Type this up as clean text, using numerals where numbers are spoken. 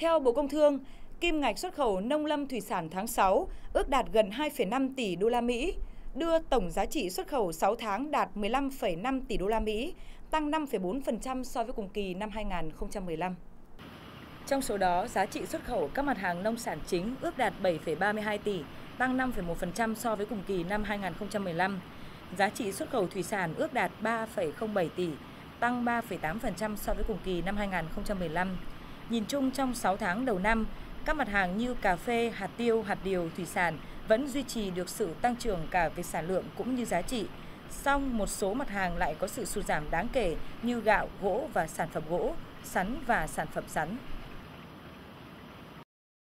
Theo Bộ Công Thương, kim ngạch xuất khẩu nông lâm thủy sản tháng 6 ước đạt gần 2,5 tỷ đô la Mỹ, đưa tổng giá trị xuất khẩu 6 tháng đạt 15,5 tỷ đô la Mỹ, tăng 5,4% so với cùng kỳ năm 2015. Trong số đó, giá trị xuất khẩu các mặt hàng nông sản chính ước đạt 7,32 tỷ, tăng 5,1% so với cùng kỳ năm 2015. Giá trị xuất khẩu thủy sản ước đạt 3,07 tỷ, tăng 3,8% so với cùng kỳ năm 2015. Nhìn chung trong 6 tháng đầu năm, các mặt hàng như cà phê, hạt tiêu, hạt điều, thủy sản vẫn duy trì được sự tăng trưởng cả về sản lượng cũng như giá trị. Song một số mặt hàng lại có sự sụt giảm đáng kể như gạo, gỗ và sản phẩm gỗ, sắn và sản phẩm sắn.